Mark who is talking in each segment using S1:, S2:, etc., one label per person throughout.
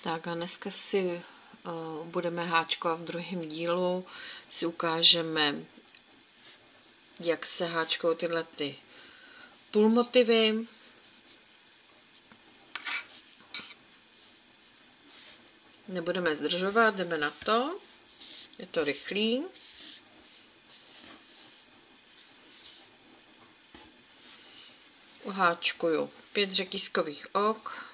S1: Tak a dneska si budeme háčkovat v druhém dílu, si ukážeme, jak se háčkou tyhle ty půlmotivy. Nebudeme zdržovat, jdeme na to. Je to rychlý. Uháčkuju 5 řetízkových ok.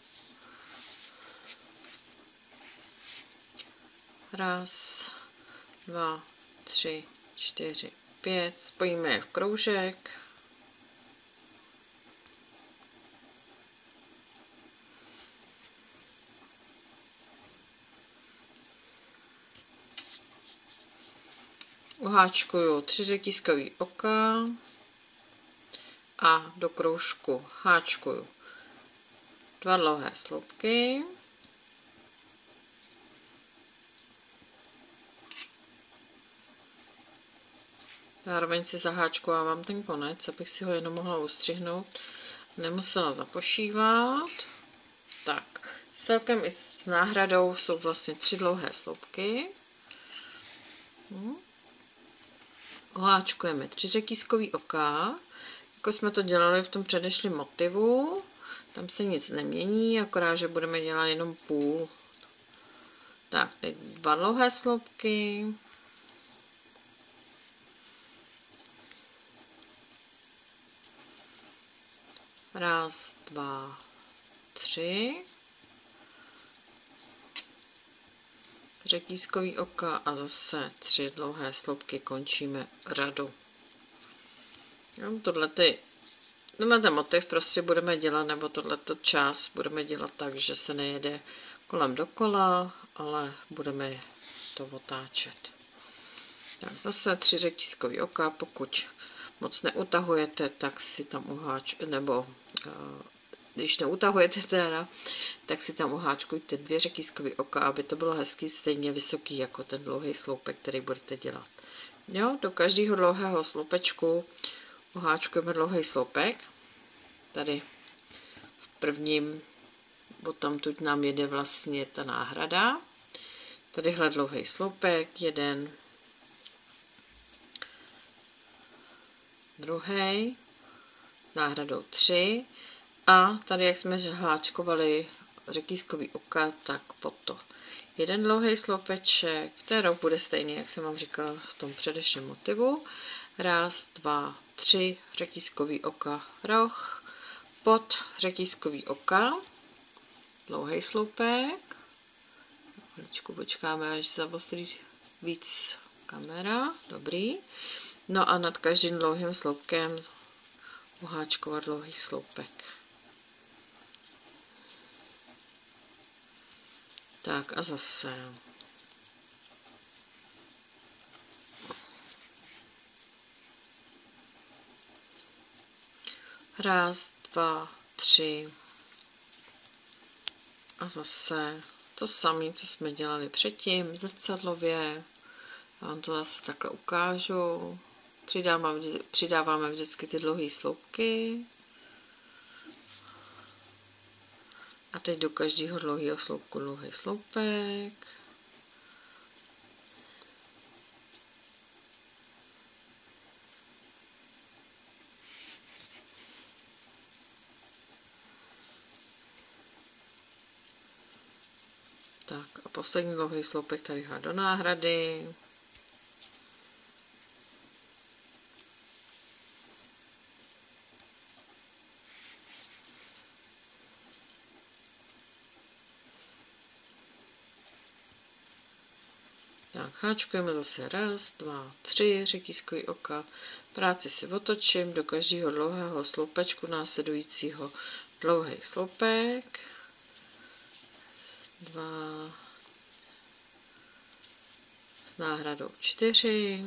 S1: Raz, 2, 3, 4, 5. Spojíme je v kroužek. Uháčkuju 3 řetízkové oka a do kroužku háčkuju 2 dlouhé sloupky. Zároveň si zaháčkovávám ten konec, abych si ho jenom mohla ustřihnout. Nemusela zapošívat. Tak, s celkem i s náhradou jsou vlastně 3 dlouhé sloupky. Uháčkujeme 3 řetízkový oka, jako jsme to dělali v tom předešlém motivu. Tam se nic nemění, akorát, že budeme dělat jenom půl. Tak, teď 2 dlouhé sloupky. Raz, 2, 3. Řetízkový oka a zase 3 dlouhé sloupky, končíme řadu. Tenhle motiv prostě budeme dělat, nebo tohleto část budeme dělat tak, že se nejede kolem dokola, ale budeme to otáčet. Tak zase 3 řetízkový oka, pokud moc neutahujete, tak si tam nebo když neutahujete teda, tak si tam uháčkujte 2 řetízkový oka, aby to bylo hezky stejně vysoký jako ten dlouhý sloupek, který budete dělat. Jo, do každého dlouhého sloupečku uháčkujeme dlouhý sloupek. Tady v prvním, bo tam tuď nám jede vlastně ta náhrada. Tadyhle dlouhý sloupek, jeden, druhý, s náhradou 3. A tady, jak jsme háčkovali řetízkový oka, tak po to 1 dlouhý sloupeček, ten roh bude stejný, jak jsem vám říkala v tom předešlém motivu. Raz, 2, 3 řetízkový oka, roh, pod řetízkový oka, dlouhý sloupek. Chviličku počkáme, až zaostří víc kamera, dobrý. No a nad každým dlouhým sloupkem uháčkovat dlouhý sloupek. Tak a zase. Raz, 2, 3. A zase to samé, co jsme dělali předtím, zrcadlově. Já vám to zase takhle ukážu. Přidáváme vždycky ty dlouhé sloupky. A teď do každého dlouhého sloupku dlouhý sloupek. Tak a poslední dlouhý sloupek tady do náhrady. Tak, háčkujeme zase raz, 2, 3 řetízkový oka. Práci si otočím do každého dlouhého sloupečku následujícího dlouhý sloupek. 2 s náhradou 4.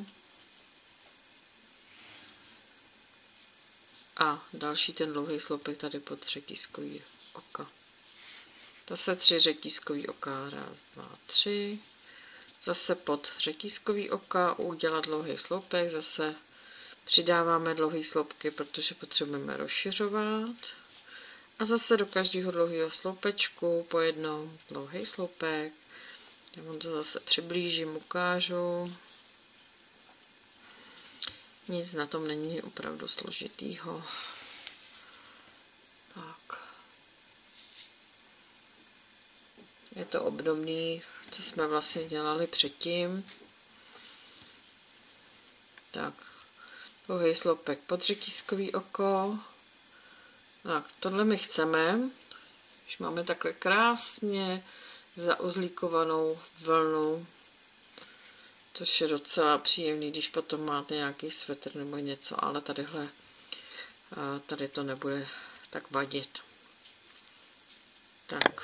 S1: A další ten dlouhý sloupek tady pod řetízkový oka. Zase 3 řetízkový oka, raz, 2, 3. Zase pod řetízkový oka udělat dlouhý sloupek, zase přidáváme dlouhé sloupky, protože potřebujeme rozšiřovat. A zase do každého dlouhého sloupečku po jednom dlouhý sloupek. Já vám to zase přiblížím, ukážu. Nic na tom není opravdu složitýho. Tak. Je to obdobný, co jsme vlastně dělali předtím. Tak. Dlouhý sloupek pod řetízkový oko. Tak, tohle my chceme, když máme takhle krásně zauzlíkovanou vlnu, což je docela příjemný, když potom máte nějaký svetr nebo něco, ale tady to nebude tak vadit. Tak.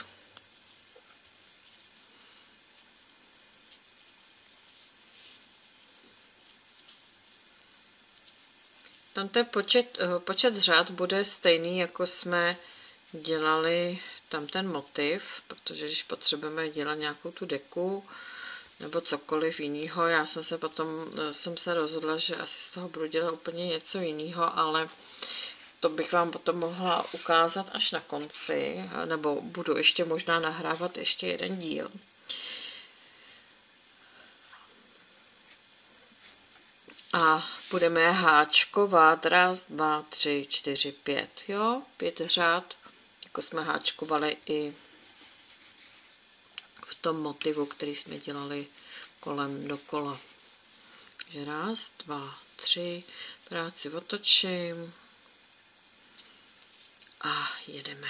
S1: Tam ten počet řad bude stejný, jako jsme dělali tam ten motiv, protože když potřebujeme dělat nějakou tu deku nebo cokoliv jiného, já jsem se rozhodla, že asi z toho budu dělat úplně něco jiného, ale to bych vám potom mohla ukázat až na konci, nebo budu ještě možná nahrávat ještě jeden díl. A budeme je háčkovat 1, 2, 3, 4, 5, jo, 5 řad, jako jsme háčkovali i v tom motivu, který jsme dělali kolem dokola. Takže 1, 2, 3, práci otočím a jedeme.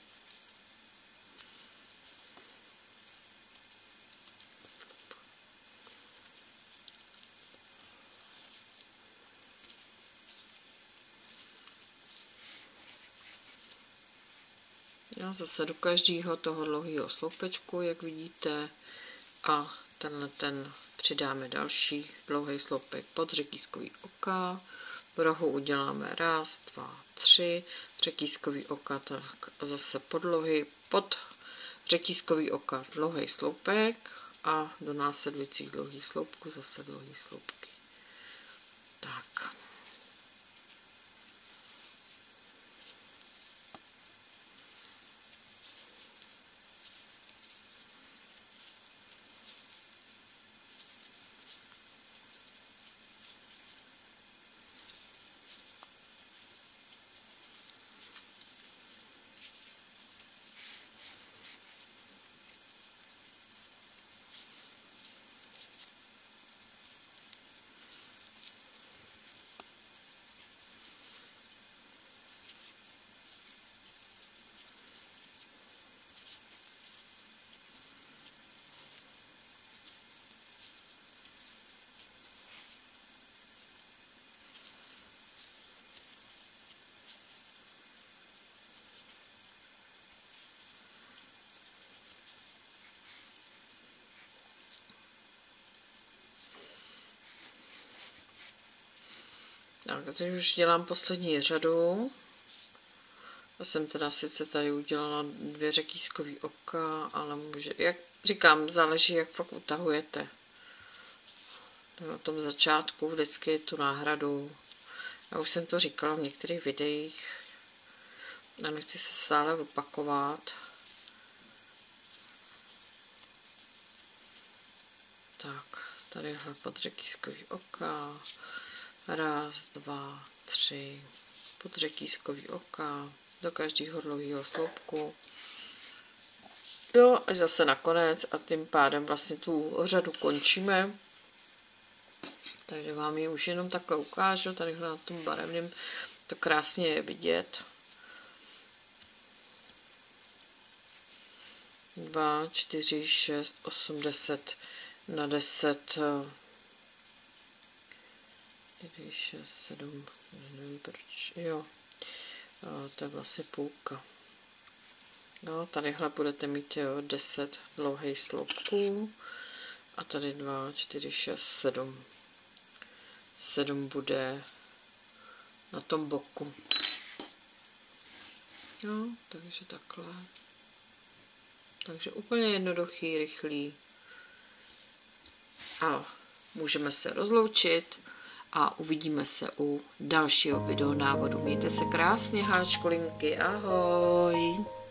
S1: Já zase do každého toho dlouhého sloupečku, jak vidíte, a ten přidáme další dlouhý sloupek pod řetízkový oka. V rohu uděláme 1, 2, 3 řetízkový oka, tak a zase pod řetízkový oka dlouhý sloupek a do následujících dlouhých sloupků zase dlouhý sloupky. Tak. Tak, teď už dělám poslední řadu. Já jsem teda sice tady udělala 2 řetízkový oka, ale jak říkám, záleží, jak fakt utahujete. Na tom začátku vždycky tu náhradu. Já už jsem to říkala v některých videích. Já nechci se stále opakovat. Tak, tadyhle pod řetízkový oka. 1, 2, 3 pod řetízkový oka do každého dlouhého sloupku. Jo, až zase nakonec a tím pádem vlastně tu řadu končíme. Takže vám ji už jenom takhle ukážu, tady na tom barevném to krásně je vidět. 2, 4, 6, 8, 10 na 10. 4, 6, 7, nevím proč, jo, to je vlastně půlka. No, tadyhle budete mít 10 dlouhých sloupků a tady 2, 4, 6, 7. 7 bude na tom boku. Jo, takže takhle. Takže úplně jednoduchý, rychlý. A můžeme se rozloučit a uvidíme se u dalšího videonávodu. Mějte se krásně, háčkolinky, ahoj!